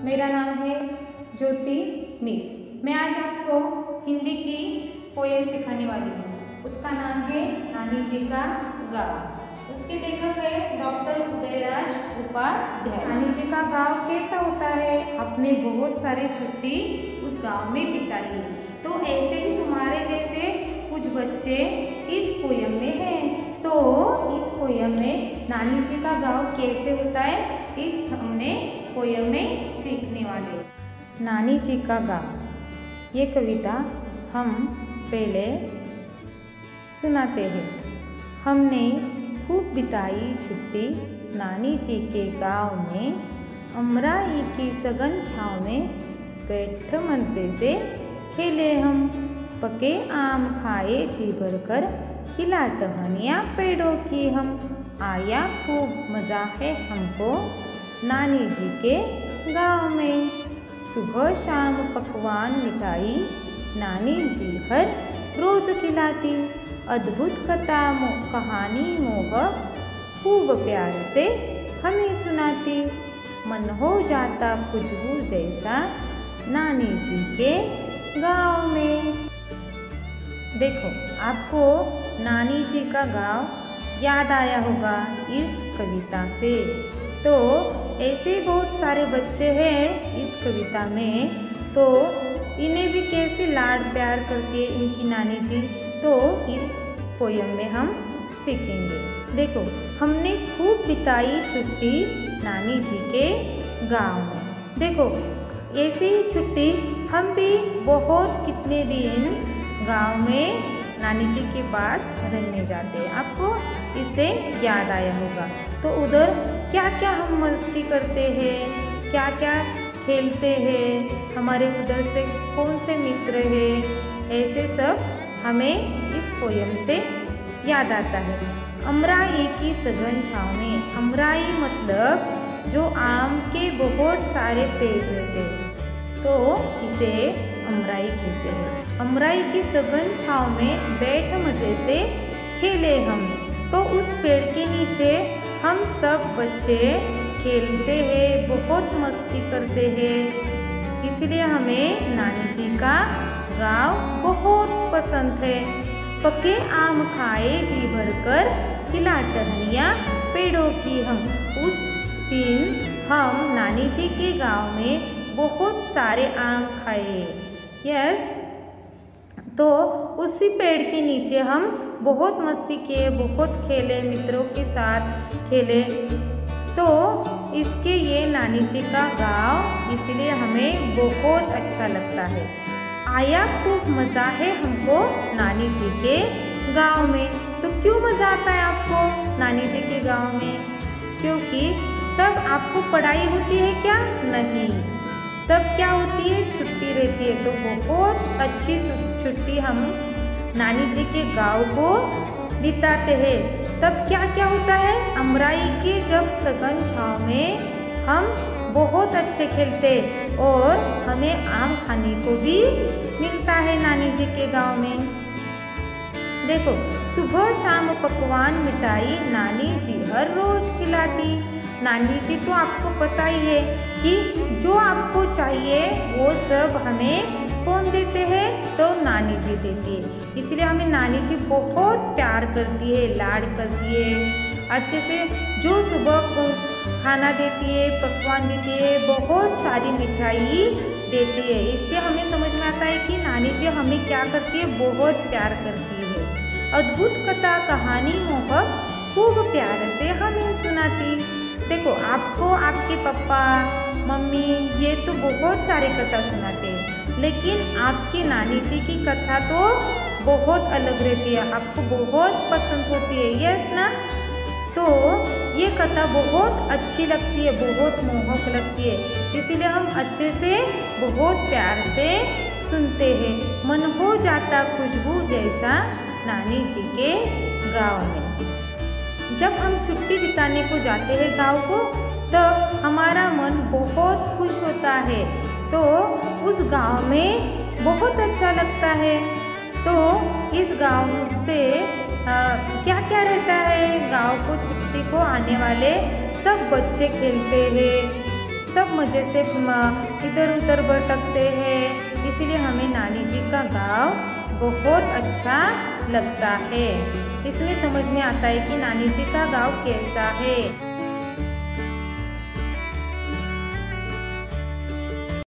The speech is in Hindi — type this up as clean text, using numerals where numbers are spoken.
मेरा नाम है ज्योति मिस। मैं आज आपको हिंदी की पोएम सिखाने वाली हूँ। उसका नाम है नानी जी का गाँव। उसके लेखक है डॉक्टर उदयराज उपाध्याय। नानी जी का गाँव कैसा होता है? आपने बहुत सारी छुट्टी उस गाँव में बिताई है। तो ऐसे ही तुम्हारे जैसे कुछ बच्चे इस पोएम में हैं। तो इस पोएम में नानी जी का गाँव कैसे होता है, इस हमने पोएम में सीखने वाले। नानी जी का गाँव, ये कविता हम पहले सुनाते हैं। हमने खूब बिताई छुट्टी नानी जी के गाँव में, अमराई की सघन छाँव में बैठ मज़े से खेले हम, पके आम खाए जी भरकर, खिला टहनियाँ पेड़ों की हम, आया खूब मज़ा है हमको नानी जी के गाँव में। सुबह शाम पकवान मिठाई नानी जी हर रोज़ खिलाती, अद्भुत कथा कहानी मोह खूब प्यार से हमें सुनाती, मन हो जाता खुशबू जैसा नानी जी के गाँव में। देखो, आपको नानी जी का गाँव याद आया होगा इस कविता से। तो ऐसे बहुत सारे बच्चे हैं इस कविता में, तो इन्हें भी कैसे लाड प्यार करती है इनकी नानी जी, तो इस पोयम में हम सीखेंगे। देखो, हमने खूब बिताई छुट्टी नानी जी के गाँव में। देखो, ऐसी ही छुट्टी हम भी बहुत कितने दिन गाँव में नानी जी के पास रहने जाते हैं। आपको इससे याद आया होगा। तो उधर क्या क्या हम मस्ती करते हैं, क्या क्या खेलते हैं, हमारे उधर से कौन से मित्र हैं, ऐसे सब हमें इस पोयम से याद आता है। अमराई की सघन छाँव में, अमराई मतलब जो आम के बहुत सारे पेड़ रहते हैं, तो इसे अमराई कहते हैं। अमराई की सघन छाँव में बैठ मज़े से खेले हम। तो उस पेड़ के नीचे हम सब बच्चे खेलते हैं, बहुत मस्ती करते हैं। इसलिए हमें नानी जी का गाँव बहुत पसंद है। पके आम खाए जी भरकर, खिला टहनियाँ पेड़ों की हम। उस दिन हम नानी जी के गाँव में बहुत सारे आम खाए। यस, तो उसी पेड़ के नीचे हम बहुत मस्ती किए, बहुत खेले, मित्रों के साथ खेले। तो इसके ये नानी जी का गाँव इसलिए हमें बहुत अच्छा लगता है। आया खूब मज़ा है हमको नानी जी के गाँव में। तो क्यों मज़ा आता है आपको नानी जी के गाँव में? क्योंकि तब आपको पढ़ाई होती है क्या? नहीं, तब क्या होती है? छुट्टी रहती है। तो बहुत अच्छी छुट्टी हम नानी जी के गाँव को बिताते हैं। तब क्या क्या होता है? अमराई के जब सघन छाँव में हम बहुत अच्छे खेलते और हमें आम खाने को भी मिलता है नानी जी के गाँव में। देखो, सुबह शाम पकवान मिठाई नानी जी हर रोज़ खिलाती। नानी जी तो आपको पता ही है कि जो आपको चाहिए वो सब हमें कौन देते हैं? तो नानी जी देती है। इसलिए हमें नानी जी बहुत प्यार करती है, लाड करती है अच्छे से। जो सुबह को खाना देती है, पकवान देती है, बहुत सारी मिठाई देती है। इससे हमें समझ में आता है कि नानी जी हमें क्या करती है? बहुत प्यार करती है। अद्भुत कथा कहानी मोह खूब प्यार से हमें सुनाती। देखो, आपको आपके पापा मम्मी ये तो बहुत सारे कथा सुनाते हैं, लेकिन आपकी नानी जी की कथा तो बहुत अलग रहती है, आपको बहुत पसंद होती है। यस ना? तो ये कथा बहुत अच्छी लगती है, बहुत मोहक लगती है। इसीलिए हम अच्छे से बहुत प्यार से सुनते हैं। मन हो जाता खुशबू जैसा नानी जी के गाँव में। जब हम छुट्टी बिताने को जाते हैं गाँव को, तब हमारा मन बहुत खुश होता है। तो उस गाँव में बहुत अच्छा लगता है। तो इस गाँव से क्या क्या रहता है? गाँव को छुट्टी को आने वाले सब बच्चे खेलते हैं, सब मज़े से इधर उधर भटकते हैं, इसलिए हमें नानी जी का गाँव बहुत अच्छा लगता है। इसमें समझ में आता है कि नानी जी का गाँव कैसा है।